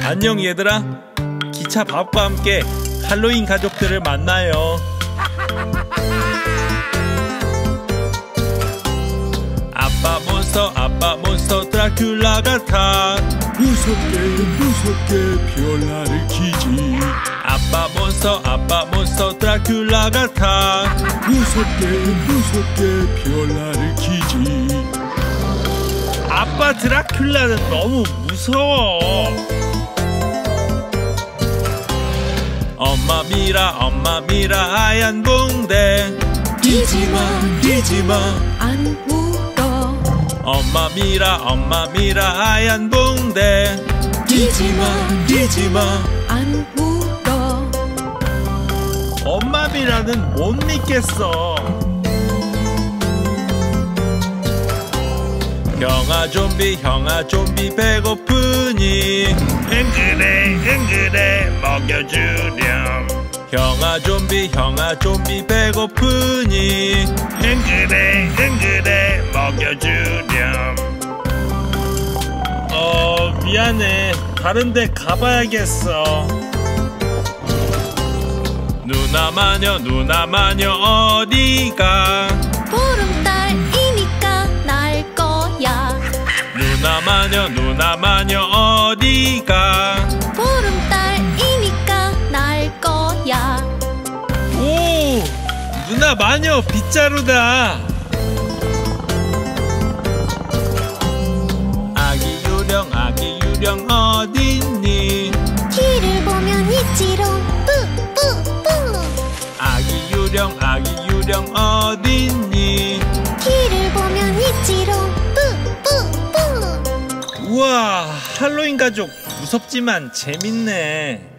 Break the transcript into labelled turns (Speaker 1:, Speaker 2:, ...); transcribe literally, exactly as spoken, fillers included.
Speaker 1: 안녕 얘들아. 기차 밥과 함께 할로윈 가족들을 만나요. 아빠 몬스터 아빠 몬스터 드라큘라 같아.
Speaker 2: 무섭게 무섭게 별나를 키지.
Speaker 1: 아빠 몬스터 아빠 몬스터 드라큘라 같아.
Speaker 2: 무섭게 무섭게 별나를 키지.
Speaker 1: 아빠 드라큘라는 너무 무서워. 엄마 미라 엄마 미라 하얀 봉대.
Speaker 3: 뛰지마 뛰지마 안 울어.
Speaker 1: 엄마 미라 엄마 미라 하얀 봉대.
Speaker 3: 뛰지마 뛰지마 안 울어.
Speaker 1: 엄마 미라는 못 믿겠어. 형아 좀비 형아 좀비 배고프니. 응 그래 응 그래 먹여주렴. 형아 좀비 형아 좀비 배고프니. 응 그래 응 그래 먹여주렴. 어 미안해. 다른 데 가봐야겠어. 누나 마녀 누나 마녀 어디가.
Speaker 3: 보름달이니까 날 거야.
Speaker 1: 누나 마녀 누나 마녀 어디가.
Speaker 3: 보름달이니까 날 거야.
Speaker 1: 오 누나 마녀 빗자루다. 아기 유령 아기 유령 어딨니.
Speaker 3: 길을 보면 있지롱 뿌뿌뿌.
Speaker 1: 아기 유령 아기 유령 어딨니.
Speaker 3: 길을 보면 있지롱 뿌뿌뿌.
Speaker 1: 우와 할로윈 가족 무섭지만 재밌네.